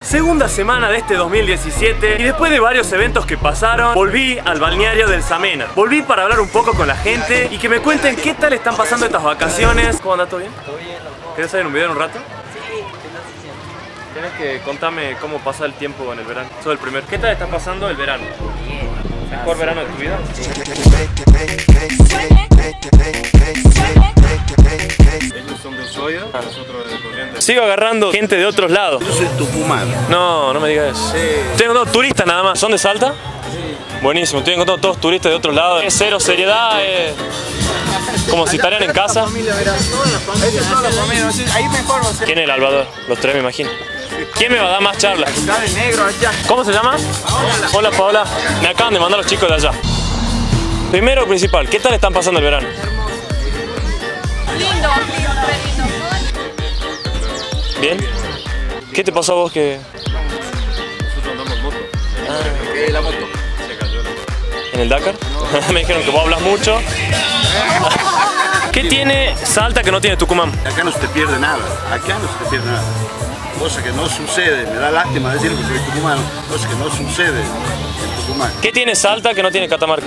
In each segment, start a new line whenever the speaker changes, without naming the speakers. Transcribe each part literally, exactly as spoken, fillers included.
Segunda semana de este dos mil diecisiete y después de varios eventos que pasaron, volví al balneario del Samena. Volví para hablar un poco con la gente y que me cuenten qué tal están pasando estas vacaciones. ¿Cómo anda? ¿Todo bien?
Todo bien, loco.
¿Querés salir en un video en un rato?
Sí, ¿qué estás diciendo?
Tienes que contarme cómo pasa el tiempo en el verano. Soy el primero. ¿Qué tal está pasando el verano?
Bien.
¿Mejor verano de tu vida?
Sí.
Ellos son de Ushuaia, nosotros de Corrientes.
Sigo agarrando gente de otros lados.
Yo soy tucumano.
No, no me digas eso.
Sí.
Estoy encontrando turistas nada más. ¿Son de Salta? Sí. Buenísimo, estoy encontrando todos turistas de otros lados. Es cero seriedad, es como si estarían en casa. ¿Quién es el Salvador? Los tres me imagino. ¿Quién me va a dar más charlas? ¿Cómo se llama? Hola Paola. Me acaban de mandar los chicos de allá. Primero principal, ¿qué tal están pasando el verano?
Lindo, lindo, lindo.
¿Bien? ¿Qué te pasó a vos que...?
Nosotros andamos en moto.
Ah,
¿Qué es la moto? Se cayó la moto.
¿en el Dakar? Me dijeron que vos hablas mucho. ¿Qué tiene Salta que no tiene Tucumán?
Acá no se te pierde nada. Acá no se te pierde nada. Cosa que no sucede. Me da lástima decir que soy tucumano. Cosa que no sucede en Tucumán.
¿Qué tiene Salta que no tiene Catamarca?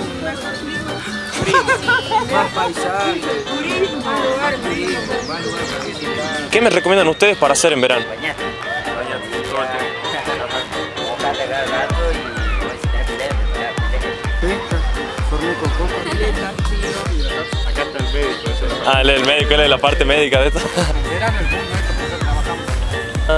¿Qué me recomiendan ustedes para hacer en verano?
Bañate.
Bañate todo el tiempo.
Mojate cada rato y pues, si tenés pileta, pileta.
Acá está el médico. Ese es
Ah, él es el médico, él es la parte médica de esto. Ah.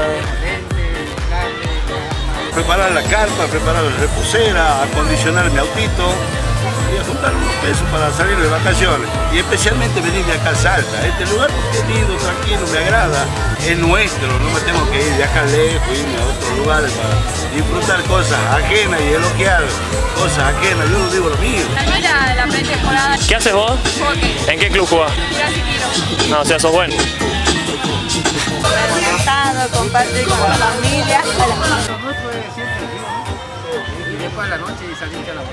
preparar la carpa, preparar la reposera, acondicionar mi autito y a juntar unos pesos para salir de vacaciones. Y especialmente venir de acá a Salta. Este lugar es lindo, tranquilo, me agrada. Es nuestro, no me tengo que ir de acá lejos, irme a otros lugares para disfrutar cosas ajenas y elogiar cosas ajenas. Yo no digo lo mío.
Mira la pretemporada.
¿Qué haces vos?
Hockey.
¿En qué club jugás?
Brasilero.
No, o sea, sos bueno.
Relajado, compartir con la familia.
Y después a la noche saliste a la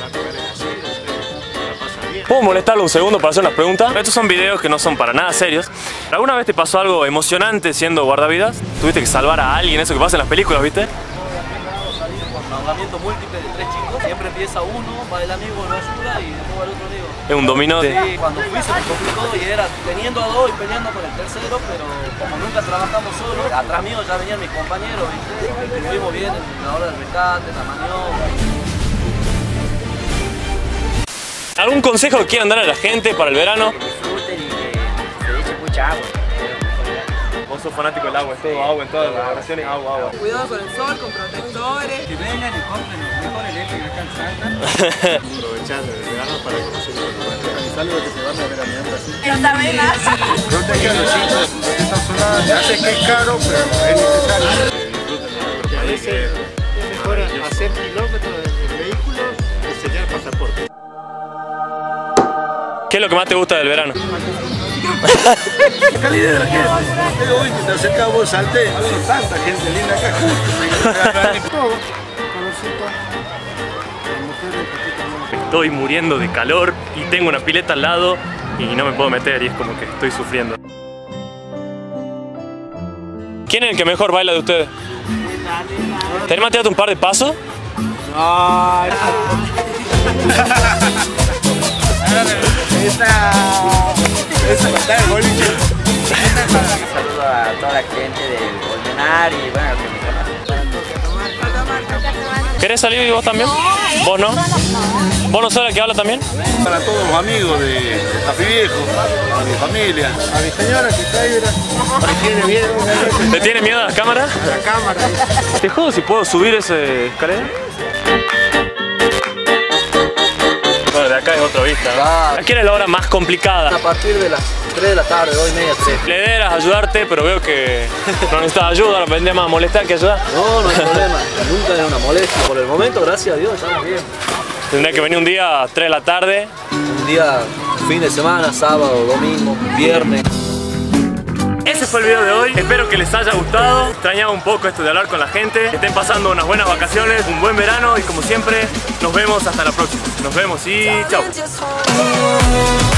¿Puedo molestarlo un segundo para hacer unas preguntas? Estos son videos que no son para nada serios. ¿Alguna vez te pasó algo emocionante siendo guardavidas? ¿Tuviste que salvar a alguien? Eso que pasa en las películas, ¿viste?
Ahogamiento múltiple de tres chicos, siempre empieza uno, va el amigo, lo ayuda y después va el otro amigo.
Es un dominó de...
Sí, cuando fui se me complicó y era teniendo a dos y peleando por el tercero, pero como nunca trabajamos solos, atrás mío ya venían mis compañeros, ¿viste? Estuvimos bien en la hora del rescate, en la maniobra.
¿Algún consejo que quieran dar a la gente para el verano?
Disfruten y que se eche mucha agua.
Vos sos fanático del agua, es todo agua en todas las vacaciones, agua, agua.
Cuidado con el sol, con protectores.
Que vengan y compren los mejores lentes acá en Salta.
Aprovechando el verano para conocer los lugares.
Organizarlo que se van a ver a mi así.
No saben nada.
Proteger a los chicos, porque esta zona ya sé que es caro, pero es necesario. Disfruten.
A veces es mejor hacer kilómetros de vehículos que sellar pasaporte.
¿Qué es lo que más te gusta del verano?
La calidad de la gente. Pero hoy que te acercas vos salté, hay tanta gente linda acá.
Todo, calorcito. Las mujeres un poquito menos.
Estoy muriendo de calor y tengo una pileta al lado y no me puedo meter y es como que estoy sufriendo. ¿Quién es el que mejor baila de ustedes? ¿Te animas a tirarte un par de pasos?
Ay, esa, esa patada de boliche.
Un saludo a toda la gente del Colmenar y bueno, los que me conocen.
¿Querés salir vos también? ¿Vos no? ¿Vos no sos el que habla también?
Para todos los amigos de, de Tafí Viejo, a mi familia.
A mi señora que está ahí, me tiene miedo.
¿Le tiene miedo a la cámara?
La cámara.
¿Te jodo si puedo subir esa escalera? Bueno, de acá es otra vista, ¿no? Aquí era la hora más complicada.
A partir de las tres de la tarde, dos y media, tres.
La idea era ayudarte, pero veo que no necesitas ayuda, nos vendría más a molestar que ayudar.
No, no hay problema, nunca es una molestia. Por el momento, gracias a Dios, estamos bien.
Tendría que venir un día a tres de la tarde.
Un día, fin de semana, sábado, domingo, viernes.
Ese fue el video de hoy, espero que les haya gustado. Extrañaba un poco esto de hablar con la gente. Que estén pasando unas buenas vacaciones, un buen verano y como siempre, nos vemos hasta la próxima. Nos vemos y chao.